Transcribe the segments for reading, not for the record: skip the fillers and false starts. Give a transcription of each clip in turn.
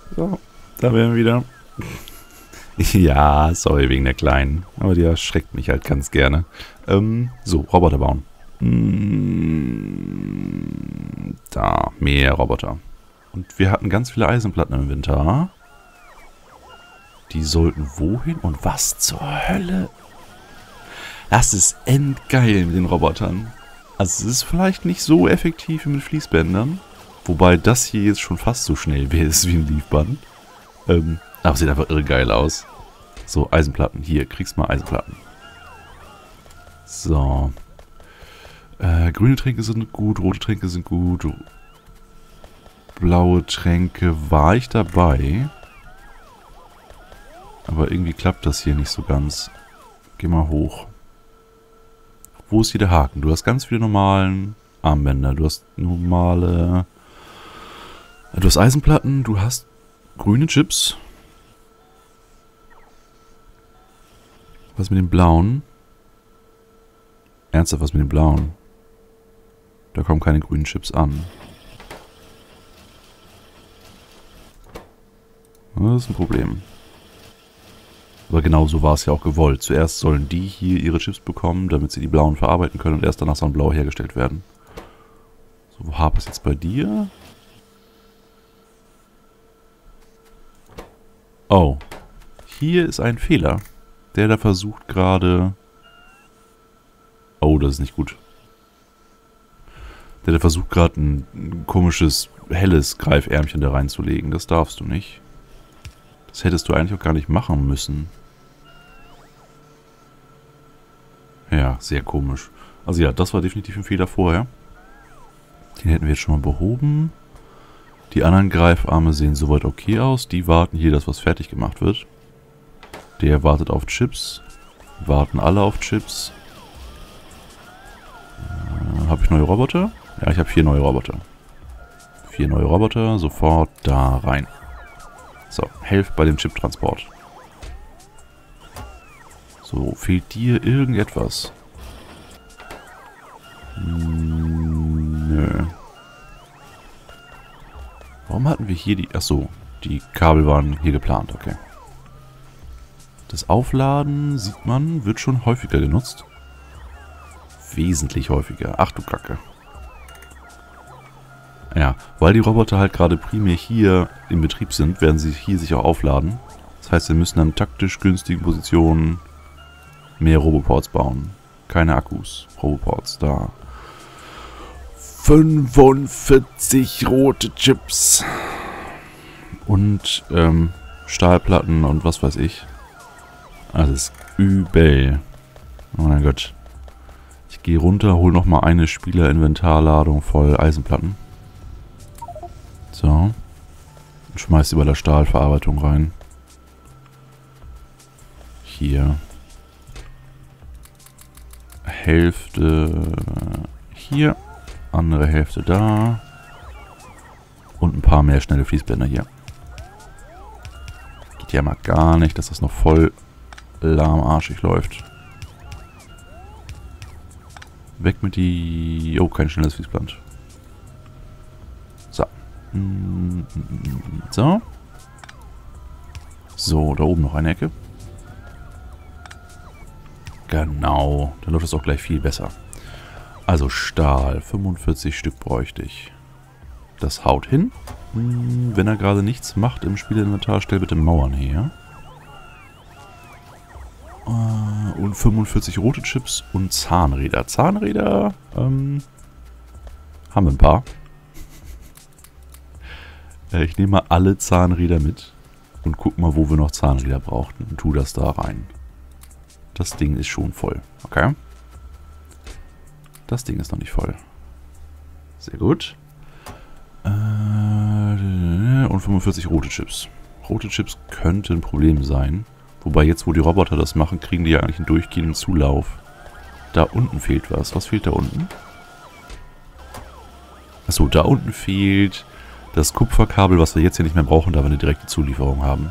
So, da wären wir wieder. Ja, sorry wegen der Kleinen. Aber die erschreckt mich halt ganz gerne. So, Roboter bauen. Da, mehr Roboter. Und wir hatten ganz viele Eisenplatten im Inventar. Die sollten wohin? Und was zur Hölle? Das ist endgeil mit den Robotern. Also es ist vielleicht nicht so effektiv wie mit Fließbändern. Wobei das hier jetzt schon fast so schnell ist wie ein Liefband. Aber sieht einfach irre geil aus. So, Eisenplatten. Hier, kriegst mal Eisenplatten. So. Grüne Tränke sind gut, rote Tränke sind gut. Blaue Tränke war ich dabei. Aber irgendwie klappt das hier nicht so ganz. Geh mal hoch. Wo ist hier der Haken? Du hast ganz viele normalen Armbänder. Du hast normale... Du hast Eisenplatten. Du hast grüne Chips. Was mit den blauen? Ernsthaft, was mit den blauen? Da kommen keine grünen Chips an. Das ist ein Problem. Aber genau so war es ja auch gewollt. Zuerst sollen die hier ihre Chips bekommen, damit sie die blauen verarbeiten können und erst danach sollen blaue hergestellt werden. So, wo hapert es jetzt bei dir? Oh. Hier ist ein Fehler. Der da versucht gerade... Oh, das ist nicht gut. Der da versucht gerade ein komisches, helles Greifärmchen da reinzulegen. Das darfst du nicht. Das hättest du eigentlich auch gar nicht machen müssen. Ja, sehr komisch. Also ja, das war definitiv ein Fehler vorher. Den hätten wir jetzt schon mal behoben. Die anderen Greifarme sehen soweit okay aus. Die warten hier, dass was fertig gemacht wird. Der wartet auf Chips. Warten alle auf Chips. Habe ich neue Roboter? Ja, ich habe 4 neue Roboter. 4 neue Roboter, sofort da rein. So, helft bei dem Chip-Transport. So, fehlt dir irgendetwas? Nö. Warum hatten wir hier die... Achso, die Kabel waren hier geplant, okay. Das Aufladen, sieht man, wird schon häufiger genutzt. Wesentlich häufiger. Ach du Kacke. Ja, weil die Roboter halt gerade primär hier im Betrieb sind, werden sie hier sich auch aufladen. Das heißt, wir müssen an taktisch günstigen Positionen mehr Roboports bauen. Keine Akkus. Roboports, da. 45 rote Chips. Und Stahlplatten und was weiß ich. Also das ist übel. Oh mein Gott. Ich gehe runter, hole nochmal eine Spielerinventarladung voll Eisenplatten. So. Und schmeiß sie bei der Stahlverarbeitung rein. Hier. Hälfte hier. Andere Hälfte da. Und ein paar mehr schnelle Fließbänder hier. Geht ja mal gar nicht, dass das noch voll lahmarschig läuft. Weg mit die... Oh, kein schnelles Fließband. So. So. So, da oben noch eine Ecke. Genau. Dann läuft es auch gleich viel besser. Also Stahl. 45 Stück bräuchte ich. Das haut hin. Wenn er gerade nichts macht im Spielinventar, stell bitte Mauern her. Und 45 rote Chips und Zahnräder. Zahnräder haben wir ein paar. Ich nehme mal alle Zahnräder mit und guck mal, wo wir noch Zahnräder brauchten und tu das da rein. Das Ding ist schon voll. Okay. Das Ding ist noch nicht voll. Sehr gut. Und 45 rote Chips. Rote Chips könnte ein Problem sein. Wobei jetzt, wo die Roboter das machen, kriegen die ja eigentlich einen durchgehenden Zulauf. Da unten fehlt was. Was fehlt da unten? Achso, da unten fehlt das Kupferkabel, was wir jetzt hier nicht mehr brauchen, da wir eine direkte Zulieferung haben.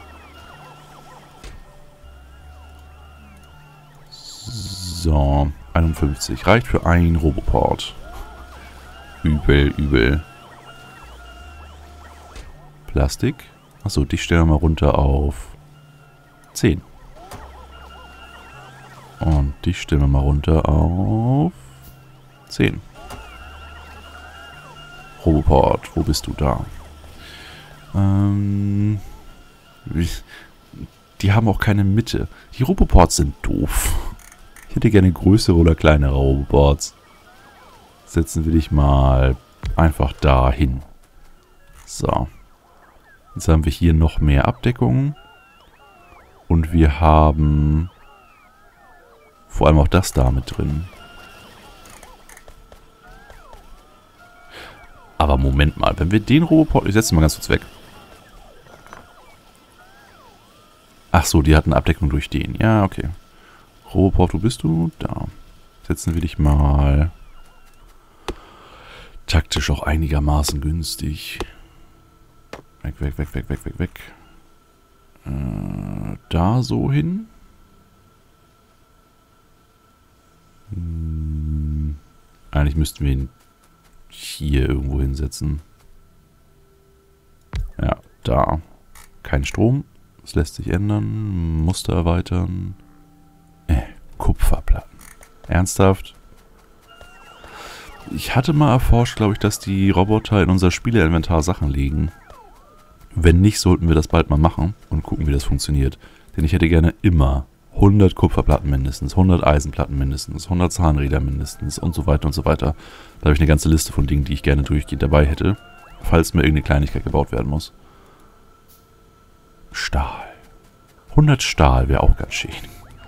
So, 51. Reicht für einen Roboport. Übel, übel. Plastik. Achso, dich stellen wir mal runter auf 10. Und dich stellen wir mal runter auf 10. Roboport, wo bist du da? Die haben auch keine Mitte. Die Roboports sind doof. Ich hätte gerne größere oder kleinere Roboports. Setzen wir dich mal einfach da hin. So. Jetzt haben wir hier noch mehr Abdeckung. Und wir haben vor allem auch das da mit drin. Aber Moment mal, wenn wir den Roboport... Ich setze ihn mal ganz kurz weg. Ach so, die hatten Abdeckung durch den. Ja, okay. Roboport, wo bist du? Da. Setzen wir dich mal... Taktisch auch einigermaßen günstig. Weg, weg, weg, weg, weg, weg, weg. Da so hin. Eigentlich müssten wir ihn hier irgendwo hinsetzen. Ja, da. Kein Strom. Das lässt sich ändern. Muster erweitern. Kupferplatten. Ernsthaft? Ich hatte mal erforscht, glaube ich, dass die Roboter in unser Spieleinventar Sachen legen. Wenn nicht, sollten wir das bald mal machen und gucken, wie das funktioniert. Denn ich hätte gerne immer 100 Kupferplatten mindestens, 100 Eisenplatten mindestens, 100 Zahnräder mindestens und so weiter und so weiter. Da habe ich eine ganze Liste von Dingen, die ich gerne durchgehend dabei hätte, falls mir irgendeine Kleinigkeit gebaut werden muss. Stahl. 100 Stahl wäre auch ganz schön.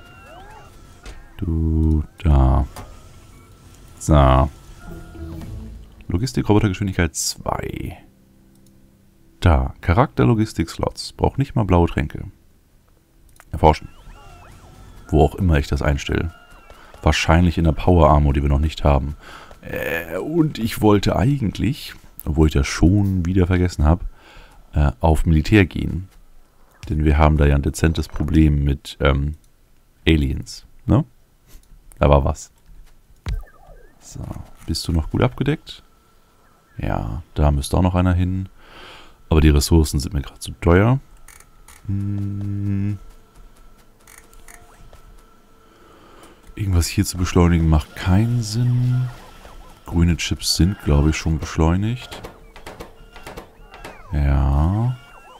Du, da. So. Logistik-Robotergeschwindigkeit 2. Da. Charakter-Logistik-Slots. Braucht nicht mal blaue Tränke. Erforschen. Wo auch immer ich das einstelle. Wahrscheinlich in der Power-Armor, die wir noch nicht haben. Und ich wollte eigentlich, obwohl ich das schon wieder vergessen habe, auf Militär gehen. Denn wir haben da ja ein dezentes Problem mit Aliens. Ne? Da war was. So. Bist du noch gut abgedeckt? Ja, da müsste auch noch einer hin. Aber die Ressourcen sind mir gerade zu teuer. Irgendwas hier zu beschleunigen macht keinen Sinn. Grüne Chips sind, glaube ich, schon beschleunigt. Ja.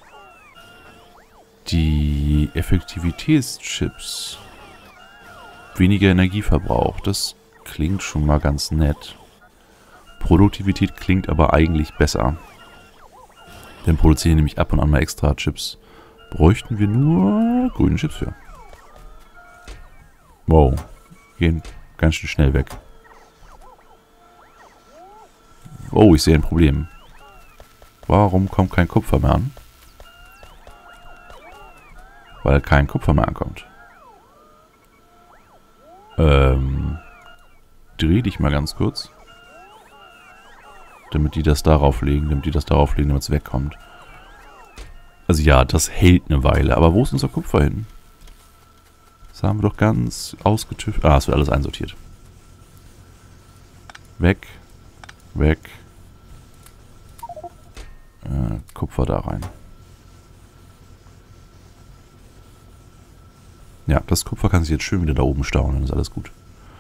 Die Effektivitätschips. Weniger Energieverbrauch. Das klingt schon mal ganz nett. Produktivität klingt aber eigentlich besser. Denn produzieren nämlich ab und an mal extra Chips. Bräuchten wir nur grüne Chips für. Wow. Gehen ganz schön schnell weg. Oh, ich sehe ein Problem. Warum kommt kein Kupfer mehr an? Weil kein Kupfer mehr ankommt. Dreh dich mal ganz kurz. Damit die das darauf legen, damit es wegkommt. Also ja, das hält eine Weile. Aber wo ist unser Kupfer hin? Das haben wir doch ganz ausgetüftelt. Ah, es wird alles einsortiert. Weg. Weg. Kupfer da rein. Ja, das Kupfer kann sich jetzt schön wieder da oben stauen. Dann ist alles gut.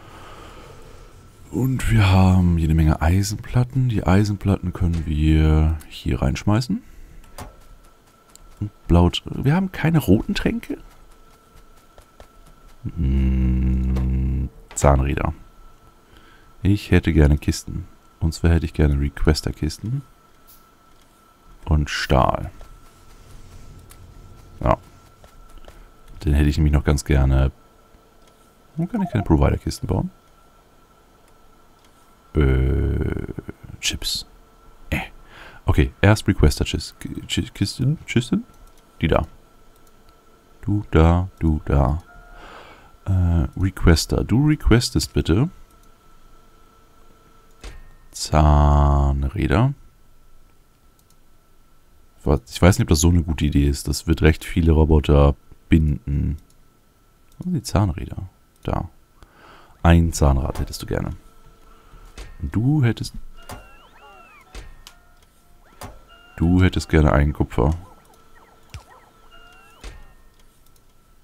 Und wir haben jede Menge Eisenplatten. Die Eisenplatten können wir hier reinschmeißen. Und blau. Wir haben keine roten Tränke. Zahnräder. Ich hätte gerne Kisten. Und zwar hätte ich gerne Requester-Kisten. Und Stahl. Ja. Den hätte ich nämlich noch ganz gerne. Warum kann ich keine Provider-Kisten bauen? Chips. Okay, erst Requester-Kisten. Die da. Du da, du da. Requester. Du requestest bitte Zahnräder. Ich weiß nicht, ob das so eine gute Idee ist. Das wird recht viele Roboter binden. Wo sind die Zahnräder? Da. Ein Zahnrad hättest du gerne. Und du hättest gerne einen Kupfer.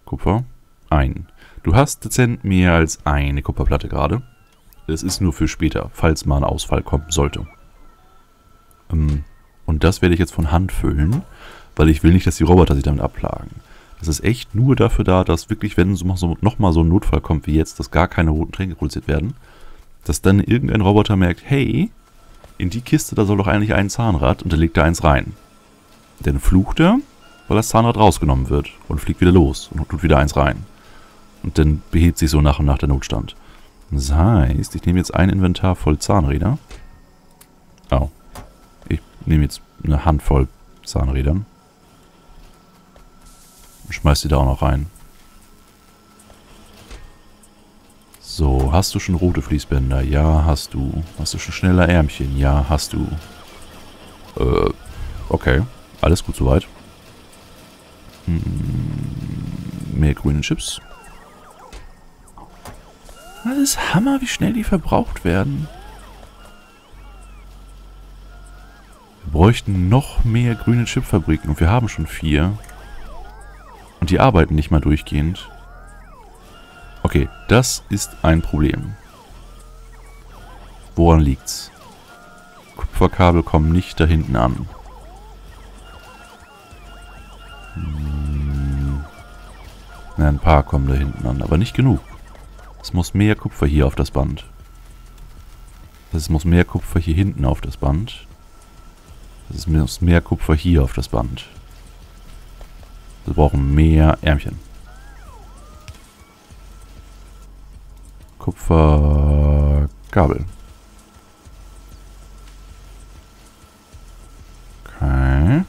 Kupfer. Du hast dezent mehr als eine Kupferplatte gerade. Es ist nur für später, falls mal ein Ausfall kommen sollte. Und das werde ich jetzt von Hand füllen, weil ich will nicht, dass die Roboter sich damit abplagen. Das ist echt nur dafür da, dass wirklich, wenn nochmal so ein Notfall kommt wie jetzt, dass gar keine roten Tränke produziert werden, dass dann irgendein Roboter merkt, hey, in die Kiste, da soll doch eigentlich ein Zahnrad und da legt da eins rein. Dann flucht er, weil das Zahnrad rausgenommen wird und fliegt wieder los und tut wieder eins rein. Und dann behebt sich so nach und nach der Notstand. Das heißt, ich nehme jetzt ein Inventar voll Zahnräder. Oh. Ich nehme jetzt eine Handvoll Zahnrädern. Und schmeiß die da auch noch rein. So, hast du schon rote Fließbänder? Ja, hast du. Hast du schon schneller Ärmchen? Ja, hast du. Okay. Alles gut soweit. Mehr grüne Chips. Das ist Hammer, wie schnell die verbraucht werden. Wir bräuchten noch mehr grüne Chipfabriken und wir haben schon 4. Und die arbeiten nicht mal durchgehend. Okay, das ist ein Problem. Woran liegt's? Kupferkabel kommen nicht da hinten an. Na, ein paar kommen da hinten an, aber nicht genug. Es muss mehr Kupfer hier auf das Band. Es muss mehr Kupfer hier hinten auf das Band. Es muss mehr Kupfer hier auf das Band. Wir brauchen mehr Ärmchen. Kupferkabel. Okay.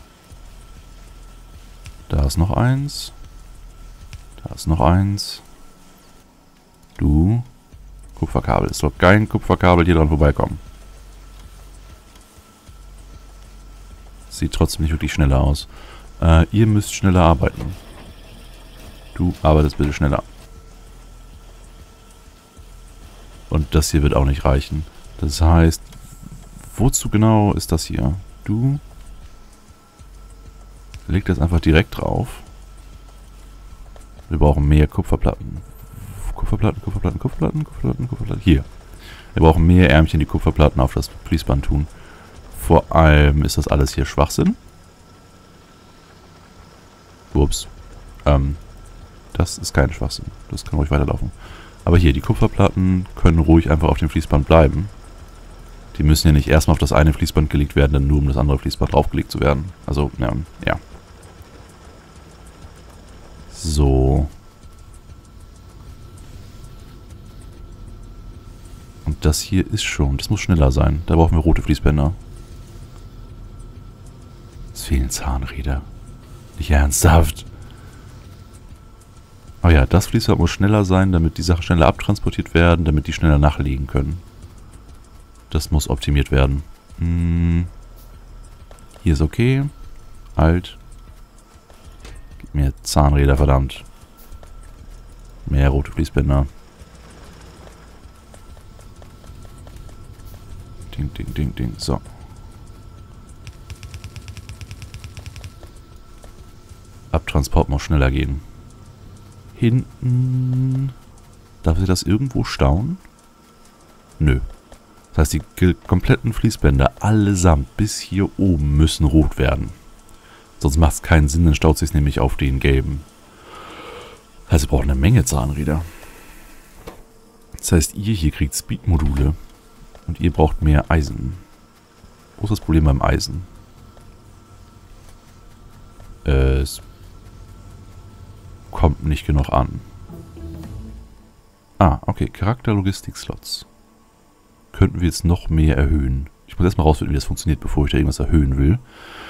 Da ist noch eins. Da ist noch eins. Du. Kupferkabel. Es soll kein Kupferkabel hier dran vorbeikommen. Sieht trotzdem nicht wirklich schneller aus. Ihr müsst schneller arbeiten. Du arbeitest bitte schneller. Und das hier wird auch nicht reichen. Das heißt, wozu genau ist das hier? Du leg das einfach direkt drauf. Wir brauchen mehr Kupferplatten. Kupferplatten. Hier. Wir brauchen mehr Ärmchen, die Kupferplatten auf das Fließband tun. Vor allem ist das alles hier Schwachsinn. Ups. Das ist kein Schwachsinn. Das kann ruhig weiterlaufen. Aber hier, die Kupferplatten können ruhig einfach auf dem Fließband bleiben. Die müssen ja nicht erstmal auf das eine Fließband gelegt werden, dann nur um das andere Fließband draufgelegt zu werden. Also, ja. So. Und das hier ist schon. Das muss schneller sein. Da brauchen wir rote Fließbänder. Es fehlen Zahnräder. Nicht ernsthaft. Oh ja, das Fließband muss schneller sein, damit die Sachen schneller abtransportiert werden, damit die schneller nachlegen können. Das muss optimiert werden. Hier ist okay. Halt. Gib mir Zahnräder, verdammt. Mehr rote Fließbänder. Ding. So. Abtransport muss schneller gehen. Hinten. Darf sie das irgendwo stauen? Nö. Das heißt, die kompletten Fließbänder allesamt bis hier oben müssen rot werden. Sonst macht es keinen Sinn, dann staut sich nämlich auf den gelben. Das heißt, wir brauchen eine Menge Zahnräder. Das heißt, ihr hier kriegt Speed-Module. Und ihr braucht mehr Eisen. Wo ist das Problem beim Eisen? Es kommt nicht genug an. Ah, okay. Charakter-Logistik-Slots. Könnten wir jetzt noch mehr erhöhen. Ich muss erstmal rausfinden, wie das funktioniert, bevor ich da irgendwas erhöhen will.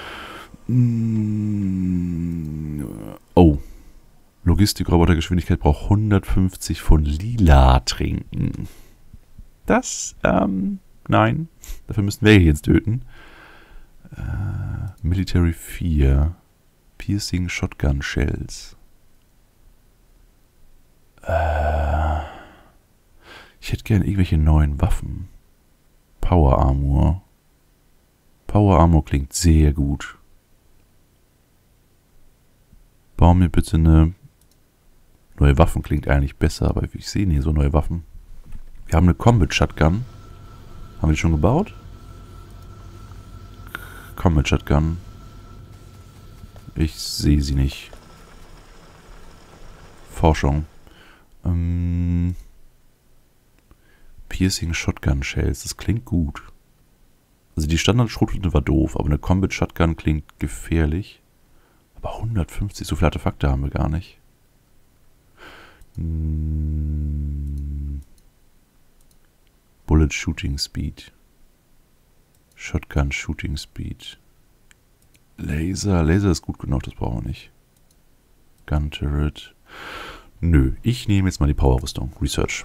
Oh. Logistik-Roboter-Geschwindigkeit braucht 150 von Lila trinken. Das, nein. Dafür müssten wir jetzt töten. Military 4. Piercing Shotgun Shells. Ich hätte gerne irgendwelche neuen Waffen. Power Armor. Power Armor klingt sehr gut. Bau mir bitte eine Neue Waffen klingt eigentlich besser, aber ich sehe nie so neue Waffen. Wir haben eine Combat Shotgun. Haben wir die schon gebaut? Combat Shotgun. Ich sehe sie nicht. Forschung. Piercing Shotgun Shells. Das klingt gut. Also die Standard-Schrotflinte war doof, aber eine Combat Shotgun klingt gefährlich. Aber 150, so viele Artefakte haben wir gar nicht. Bullet Shooting Speed. Shotgun Shooting Speed. Laser. Laser ist gut genug, das brauchen wir nicht. Gun Turret. Nö, ich nehme jetzt mal die Powerrüstung. Research.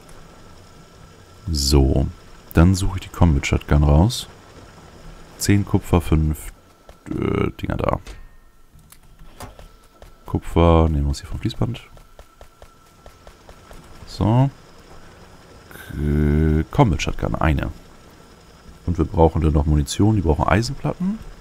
So, dann suche ich die Combat Shotgun raus. 10 Kupfer, 5 Dinger da. Kupfer, nehmen wir uns hier vom Fließband. So. Combat Shotgun, eine. Und wir brauchen dann noch Munition, die brauchen Eisenplatten.